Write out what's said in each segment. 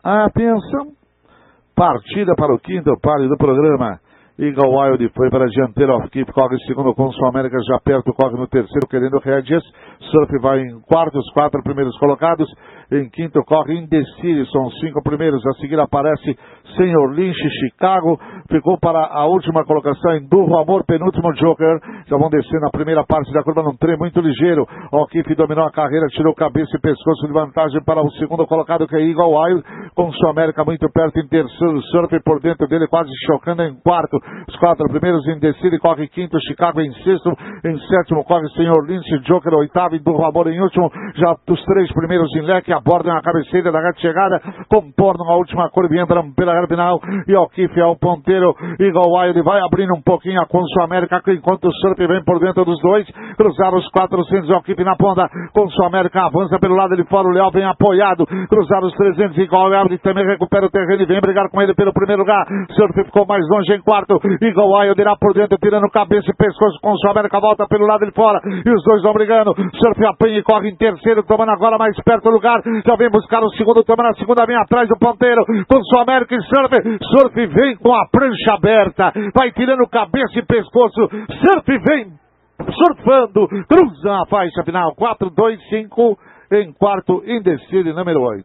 Atenção, partida para o quinto páreo do programa. Eagle Wild foi para a dianteira, off-keep, corre em segundo com Sul América, já perto, corre no terceiro, querendo Regis. Surf vai em quarto, os 4 primeiros colocados. Em quinto, corre Indecire, são os 5 primeiros. A seguir aparece Senhor Lynch, Chicago. Ficou para a última colocação em Durro Amor, penúltimo Joker. Já vão descer na primeira parte da curva num trem muito ligeiro. Off-keep dominou a carreira, tirou cabeça e pescoço de vantagem para o segundo colocado, que é Eagle Wild, com Sul América muito perto em terceiro. Surf por dentro dele, quase chocando em quarto. Os 4 primeiros em Decide, corre quinto, Chicago em sexto, em sétimo corre Senhor Lynch, Joker oitavo e Durro Amor em último. Já os 3 primeiros em leque abordam a cabeceira da reta chegada, contornam a última curva e entram pela reta final. E o Kiff é o ponteiro. Eagle Wild vai abrindo um pouquinho a Sul América, enquanto o Surf vem por dentro dos dois. Cruzaram os 400, o Kiff na ponta. Sul América avança pelo lado de fora, o Leal vem apoiado. Cruzaram os 300, Eagle Wild também recupera o terreno e vem brigar com ele pelo primeiro lugar. Surf ficou mais longe em quarto. Eagle Wild irá por dentro, tirando cabeça e pescoço. Sul América volta pelo lado de fora e os dois vão brigando. Surf apanha e corre em terceiro, tomando agora mais perto do lugar. Já vem buscar o segundo, tomando a segunda, vem atrás do ponteiro. Sul América e Surf. Surf vem com a prancha aberta, vai tirando cabeça e pescoço. Surf vem surfando, cruza a faixa final. 4, 2, 5 em quarto, Indecide, número 8.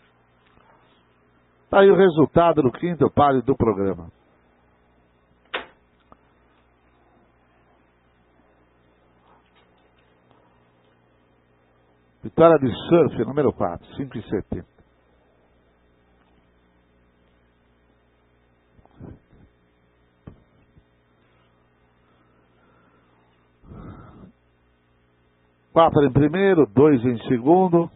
Tá aí o resultado do quinto páreo do programa. Vitória de Surf, número 4, 5,70. Quatro em primeiro, 2 em segundo.